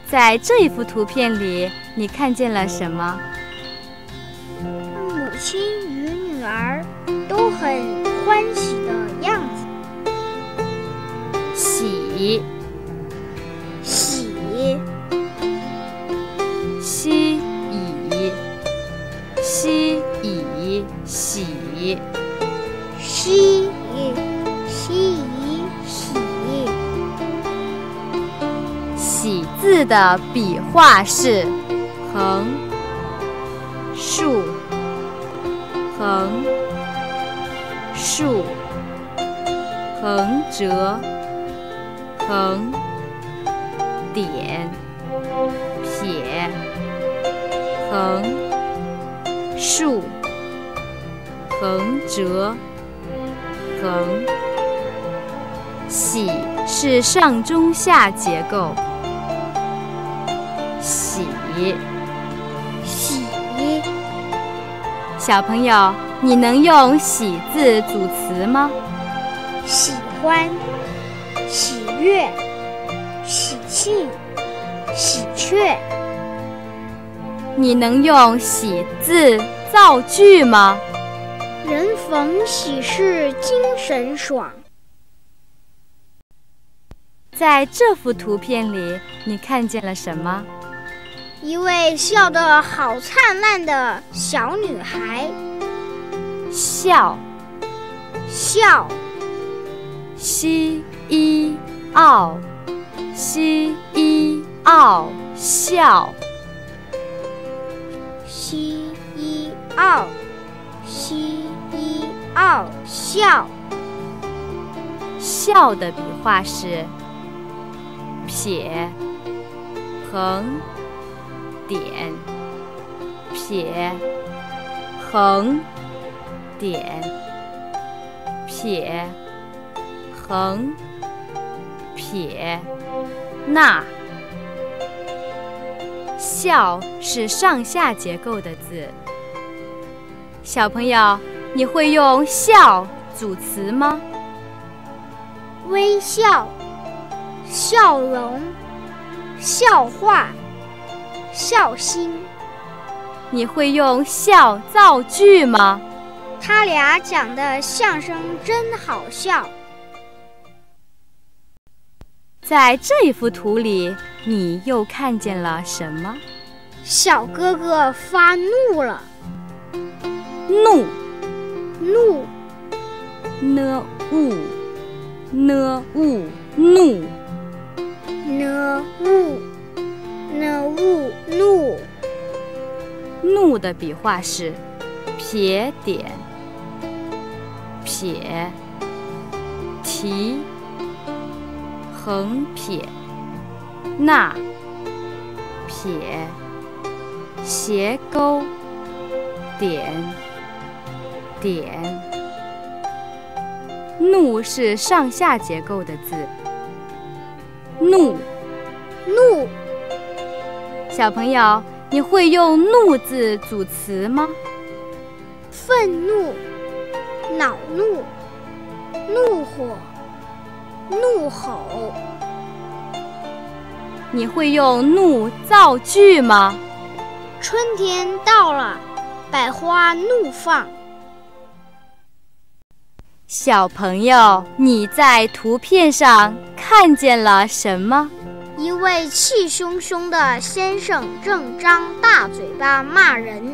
在这一幅图片里，你看见了什么？ 母亲与女儿都很欢喜的样子。 喜， 喜， 西以，西以，喜， 西以，西以，喜。 喜字的笔画是横、竖、横、竖、横折、横、点、撇、横、竖、横折、横。喜是上中下结构。喜， 喜， 小朋友，你能用喜字组词吗？ 喜欢，喜悦，喜庆，喜鹊。 你能用喜字造句吗？ 人逢喜事精神爽。 在这幅图片里，你看见了什么？ 一位笑得好灿烂的小女孩。 笑， 笑， 西一奥，西一奥，笑。 西一奥，西一奥，笑。 笑的笔画是撇、横、点、撇、横、点、撇、横、撇、捺。笑是上下结构的字。小朋友，你会用笑组词吗？ 微笑，笑容，笑话，孝心。 你会用笑造句吗？ 他俩讲的相声真好笑。 在这一幅图里，你又看见了什么？ 小哥哥发怒了。 怒， 怒， 呢物，呢物，怒。 呢物，呢物，怒。 怒的笔画是撇点、撇、提、横撇、捺、撇、斜钩、点、点。怒是上下结构的字。怒， 怒， 小朋友，你会用怒字组词吗？ 愤怒，恼怒，怒火，怒吼。 你会用怒造句吗？ 春天到了，百花怒放。 小朋友，你在图片上看见了什么？ 一位气汹汹的先生正张大嘴巴骂人。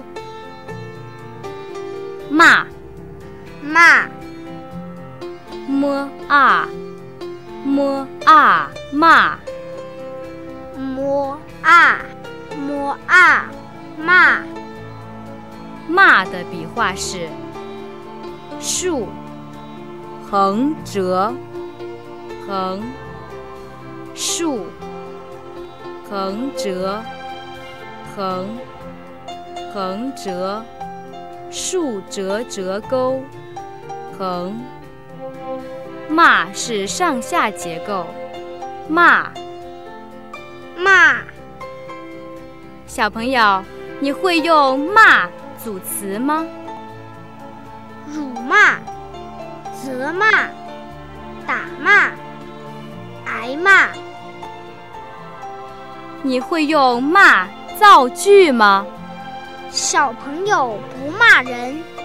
骂， 骂， 摸啊，摸啊，骂。 摸啊，摸啊，骂。 骂的笔画是竖、横折、横、竖、横折、横、横折、竖折折钩、横。骂是上下结构。骂， 骂。 小朋友，你会用骂组词吗？ 辱骂，责骂，打骂，挨骂。 你会用骂造句吗？ 小朋友不骂人，